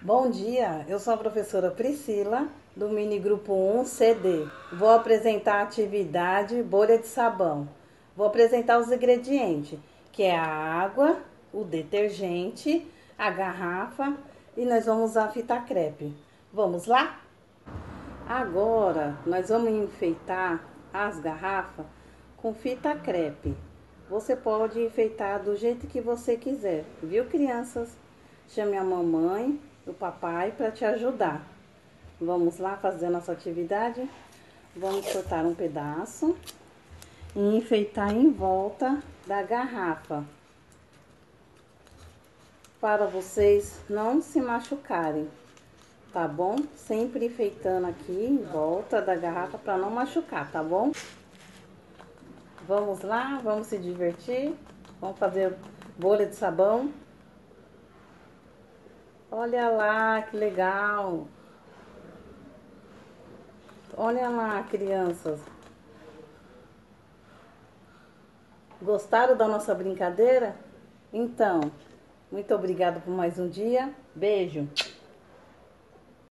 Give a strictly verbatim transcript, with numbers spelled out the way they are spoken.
Bom dia, eu sou a professora Priscila, do mini grupo um C D. Vou apresentar a atividade bolha de sabão. Vou apresentar os ingredientes, que é a água, o detergente, a garrafa e nós vamos usar fita crepe. Vamos lá? Agora, nós vamos enfeitar as garrafas com fita crepe. Você pode enfeitar do jeito que você quiser, viu, crianças? Chame a mamãe, o papai para te ajudar. Vamos lá fazer a nossa atividade? Vamos cortar um pedaço e enfeitar em volta da garrafa, para vocês não se machucarem, tá bom? Sempre enfeitando aqui em volta da garrafa para não machucar, tá bom? Vamos lá, vamos se divertir, vamos fazer bolha de sabão. Olha lá, que legal! Olha lá, crianças. Gostaram da nossa brincadeira? Então, muito obrigada por mais um dia. Beijo!